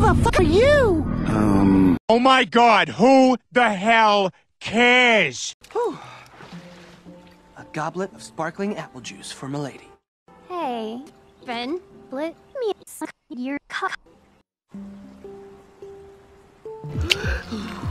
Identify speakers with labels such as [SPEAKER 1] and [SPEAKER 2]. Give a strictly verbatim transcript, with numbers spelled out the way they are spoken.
[SPEAKER 1] the fuck are you?
[SPEAKER 2] Um...
[SPEAKER 3] Oh my god, who the hell cares?
[SPEAKER 4] Whew. A goblet of sparkling apple juice for milady.
[SPEAKER 5] Hey, Ben, let me suck your cock.